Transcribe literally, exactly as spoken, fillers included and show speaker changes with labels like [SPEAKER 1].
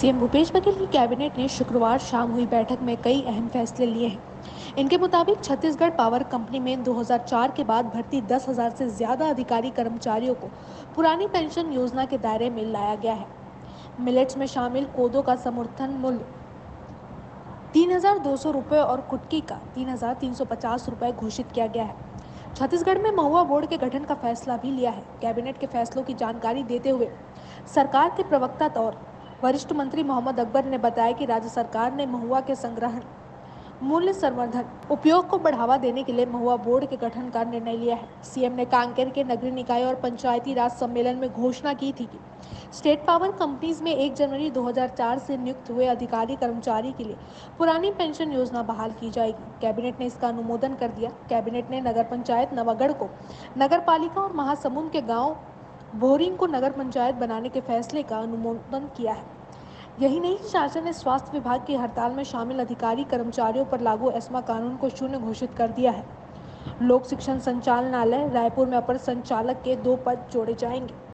[SPEAKER 1] CM Bhupesh Baghel की cabinet ने शुक्रवार शाम हुई बैठक में कई अहम फैसले लिए हैं। इनके मुताबिक छत्तीसगढ़ पावर कंपनी में दो हज़ार चार के बाद भर्ती दस हज़ार से ज्यादा अधिकारी कर्मचारियों को पुरानी पेंशन योजना के दायरे में लाया गया है। मिलेट्स में शामिल कोदो का समर्थन मूल्य तीन हजार दो सौ रुपये और कुटकी का तीन हजार तीन सौ पचास रुपये घोषित किया गया है। छत्तीसगढ़ में महुआ बोर्ड के गठन का फैसला भी लिया है। कैबिनेट के फैसलों की जानकारी देते हुए सरकार के प्रवक्ता और वरिष्ठ मंत्री मोहम्मद अकबर ने बताया कि राज्य सरकार ने महुआ के संग्रहण, मूल्य संवर्धन, उपयोग को बढ़ावा देने के लिए महुआ बोर्ड के गठन का निर्णय लिया है। सीएम ने कांकेर के नगरीय निकाय और पंचायती राज सम्मेलन में घोषणा की थी कि स्टेट पावर कंपनीज में एक जनवरी दो हज़ार चार से नियुक्त हुए अधिकारी कर्मचारी के लिए पुरानी पेंशन योजना बहाल की जाएगी। कैबिनेट ने इसका अनुमोदन कर दिया। कैबिनेट ने नगर पंचायत नवागढ़ को नगर पालिका और महासमुंद के गाँव बोरिंग को नगर पंचायत बनाने के फैसले का अनुमोदन किया है। यही नहीं, शासन ने स्वास्थ्य विभाग की हड़ताल में शामिल अधिकारी कर्मचारियों पर लागू एस्मा कानून को शून्य घोषित कर दिया है। लोक शिक्षण संचालनालय रायपुर में अपर संचालक के दो पद जोड़े जाएंगे।